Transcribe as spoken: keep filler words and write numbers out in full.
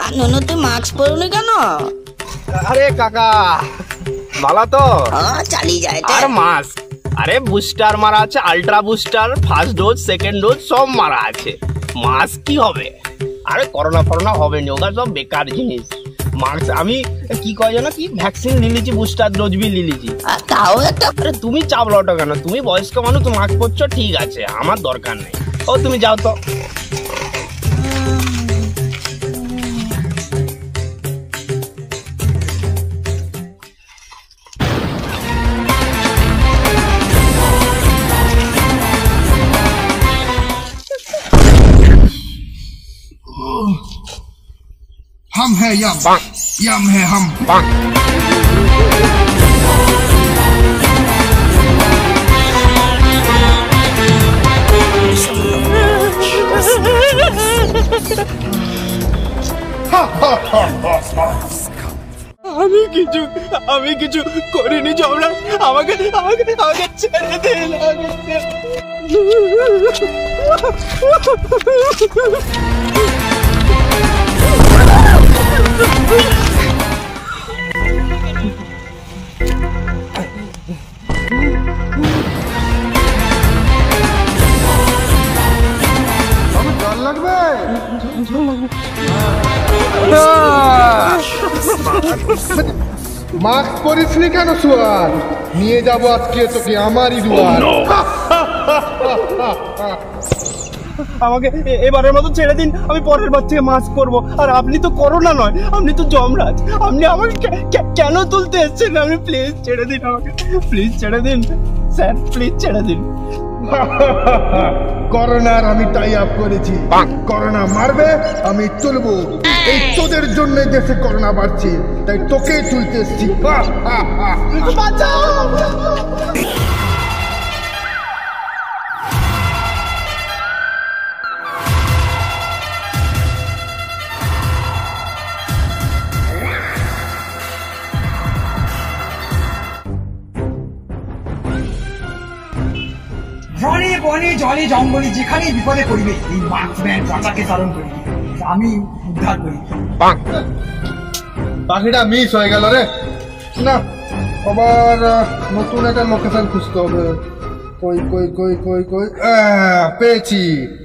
আর নুনু তুই মাস্ক পরুনি কেন? আরে কাকা ভালো তো? হ্যাঁ চালিয়ে যায়। আর মাস্ক আরে বুস্টার মারা আছে, ultra booster, first dose second dose সব মারা আছে। মাস্ক কি হবে? আরে করোনা ফরোনা হবে নি, ওটা সব বেকার জিনিস। মাস্ক আমি কি কয় জানো কি ভ্যাকসিন নিয়েছি, বুস্টার ডোজ বি নিয়েছি। তাও একটা আরে তুমি চাপ লটো কেন? তুমি বয়স্ক মানুষ, তুমি মাস্ক পরছো ঠিক আছে, আমার দরকার নেই। ও তুমি যাও তো। हम है यम, यम है हम। আমি কিছু আমি কিছু করিনি যমরাজ, আমাকে আমাকে আমাকে ছেড়ে দিন। জল লাগবে? মাস্ক পরিসনি কেন? সুয়ার নিয়ে যাবো আজকে তোকে আমারই দুয়ার। আমাকে এবারের মতো ছেড়ে দিন, আমি পরের বার থেকে মাস্ক পরবো। আর আপনি তো করোনা নয়, আপনি তো যমরাজ, আপনি আমাকে কেন তুলতে এসেছেন? আপনি প্লিজ ছেড়ে দিন আমাকে, প্লিজ ছেড়ে দিন স্যার, প্লিজ ছেড়ে দিন। করোনার আমি টাই আপ করেছি, করোনা মারবে আমি তুলবো। এই তোদের জন্য দেশে করোনা বাড়ছে, তাই তোকেই তুলতে এসেছি। বনে বনে জলে জঙ্গলে যেখানে বিপদে পড়িবে এই মাস্ক ব্যান্ড পতাকে ধারণ করি, আমি উদ্ধার করি। পাখিটা মিস হয়ে গেল রে। না, আবার নতুন একটা লোকেশন খুঁজতে হবে। কই কই কই কই কই পেয়েছি।